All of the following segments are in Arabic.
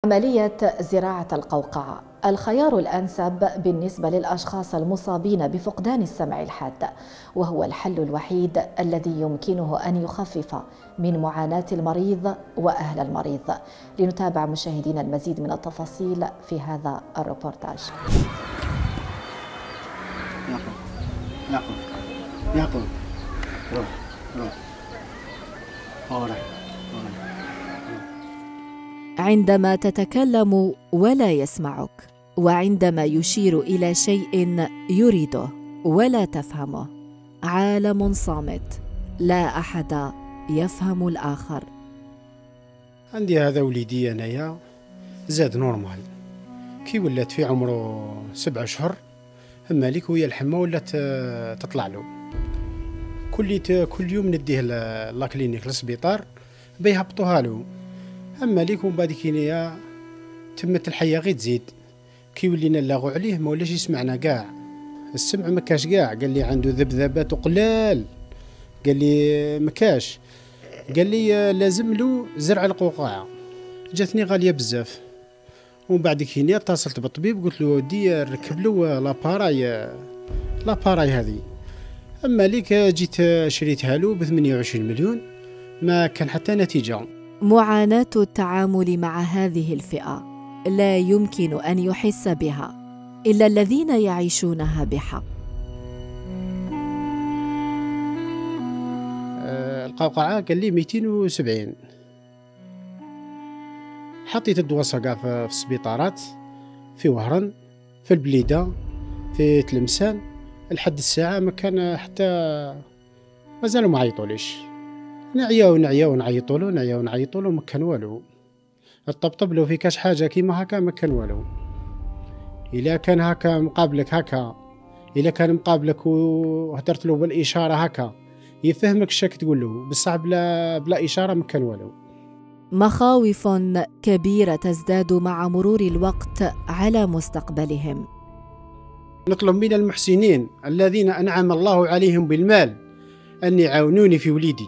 عملية زراعة القوقعة الخيار الأنسب بالنسبة للأشخاص المصابين بفقدان السمع الحاد، وهو الحل الوحيد الذي يمكنه أن يخفف من معاناة المريض وأهل المريض. لنتابع مشاهدينا المزيد من التفاصيل في هذا الروبورتاج. عندما تتكلم ولا يسمعك، وعندما يشير إلى شيء يريده ولا تفهمه، عالم صامت لا أحد يفهم الآخر. عندي هذا وليدي أنايا زاد نورمال كي ولات في عمره 7 أشهر، أما ليك ويا الحمى ولات تطلع له كل يوم نديه لاكلينيك للسبيطار بيهبطوها له. أما ليك ومن بعد كينيا تمت الحياة غير تزيد، كي ولينا نلاغو عليه ما ولاش يسمعنا كاع، السمع ما كاش كاع. قال لي عنده ذبذبات وقلال، قال لي ما كاش، قال لي لازم له زرع القوقعة. جاتني غالية بزاف، ومن بعد كينيا اتصلت بالطبيب قلت له ودي ركب له لاباراي هذه. أما ليك جيت شريتها له ب 28 مليون، ما كان حتى نتيجة. معاناة التعامل مع هذه الفئة لا يمكن أن يحس بها إلا الذين يعيشونها بحق. القوقعة قال لي 270. حطيت الدواء صقع في السبيطارات، في وهران، في البليدة، في تلمسان، لحد الساعة ما كان حتى مازالوا ما عيطوليش. نعياو نعيطولو ما كان والو. الطبطب لو في كاش حاجة كيما هكا ما كان والو. إلا كان هكا مقابلك هكا، إلا كان مقابلك وهدرت له بالإشارة هكا يفهمك الشاك تقول له، بصح بلا إشارة ما كان والو. مخاوف كبيرة تزداد مع مرور الوقت على مستقبلهم. نطلب من المحسنين الذين أنعم الله عليهم بالمال أن يعاونوني في وليدي،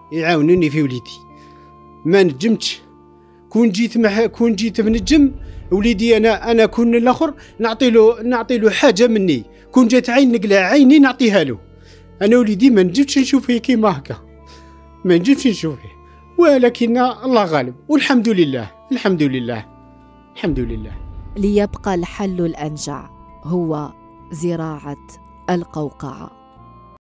ما نجمتش. كون جيت بنجم وليدي أنا كون الآخر نعطي له حاجة مني، كون جات عين نقلع عيني نعطيها له. أنا وليدي ما نجمتش نشوف فيه كيما هكا، ما نجمتش نشوف فيه، ولكن الله غالب، والحمد لله الحمد لله الحمد لله. ليبقى الحل الأنجع هو زراعة القوقعة.